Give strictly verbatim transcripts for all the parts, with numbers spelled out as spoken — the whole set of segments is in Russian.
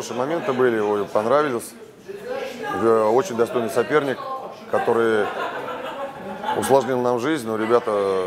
хорошие моменты были, ой, понравились. Очень достойный соперник, который усложнил нам жизнь, но ребята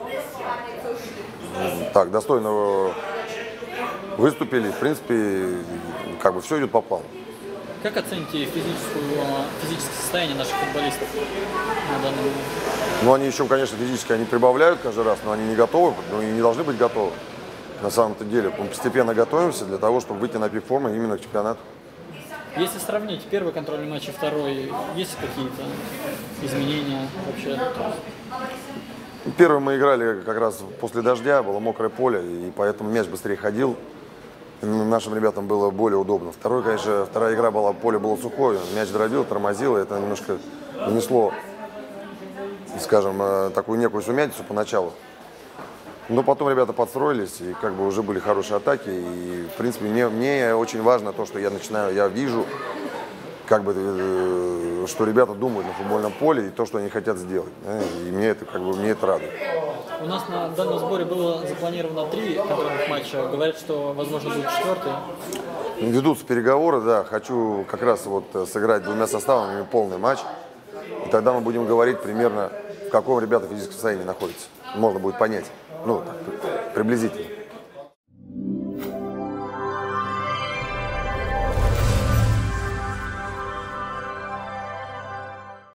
так достойно выступили. В принципе, как бы все идет по плану. Как оцените физическую, физическое состояние наших футболистов на данный момент? Ну, они еще, конечно, физически они прибавляют каждый раз, но они не готовы, ну, и не должны быть готовы. На самом-то деле, мы постепенно готовимся для того, чтобы выйти на пик формы именно к чемпионату. Если сравнить первый контрольный матч и второй, есть какие-то изменения вообще? Первый мы играли как раз после дождя, было мокрое поле, и поэтому мяч быстрее ходил. Нашим ребятам было более удобно. Второй, конечно, вторая игра была, поле было сухое, мяч дробил, тормозил, и это немножко внесло, скажем, такую некую сумятицу поначалу. Но потом ребята подстроились, и как бы уже были хорошие атаки. И, в принципе, мне, мне очень важно то, что я начинаю, я вижу, как бы, что ребята думают на футбольном поле и то, что они хотят сделать. И мне это, как бы, мне это радует. У нас на данном сборе было запланировано три контрольных матча. Говорят, что, возможно, будет четвертый. Ведутся переговоры, да. Хочу как раз вот сыграть двумя составами полный матч. И тогда мы будем говорить примерно, в каком ребята физическом состоянии находятся. Можно будет понять. Ну, приблизительно.